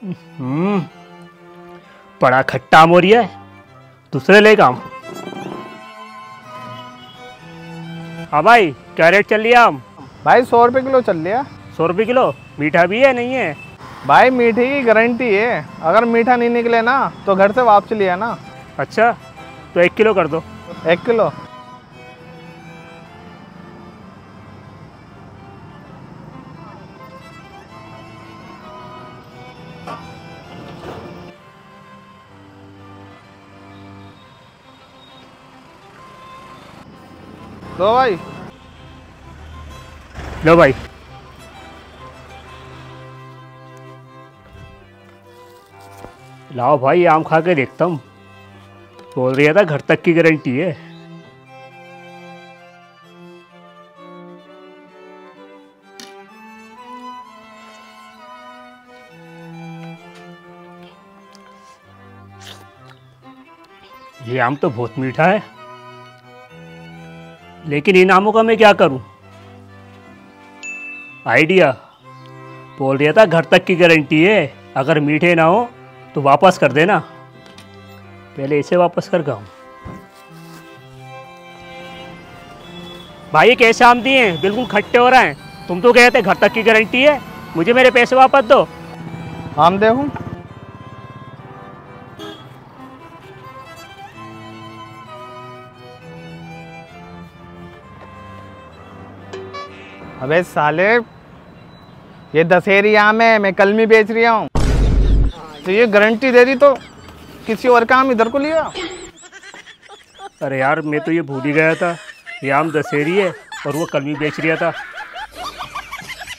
हम्म, बड़ा खट्टा आम हो रही है। दूसरे ले काम। हाँ भाई, क्या रेट चल रही है आम? भाई 100 रुपये किलो चल रहा। 100 रुपये किलो। मीठा भी है नहीं है? भाई मीठे की गारंटी है, अगर मीठा नहीं निकले ना तो घर से वापस लिया ना। अच्छा, तो 1 किलो कर दो। 1 किलो। दो भाई। लो भाई। लाओ भाई, आम खा के देखता हूँ। बोल रहा था घर तक की गारंटी है। ये आम तो बहुत मीठा है, लेकिन इन आमों का मैं क्या करूं? आइडिया। बोल रहा था घर तक की गारंटी है, अगर मीठे ना हो तो वापस कर देना। पहले इसे वापस कर गाऊं। भाई ये कैसे आम दिए हैं? बिल्कुल खट्टे हो रहे हैं। तुम तो कहते घर तक की गारंटी है, मुझे मेरे पैसे वापस दो। आम देखूं? अबे साले, ये दशहरी आम है, मैं कल में बेच रहा हूँ। तो ये गारंटी दे दी तो किसी और का आम इधर को लिया। अरे यार, मैं तो ये भूल ही गया था। ये आम दशहरी है और वो कल भी बेच रहा था।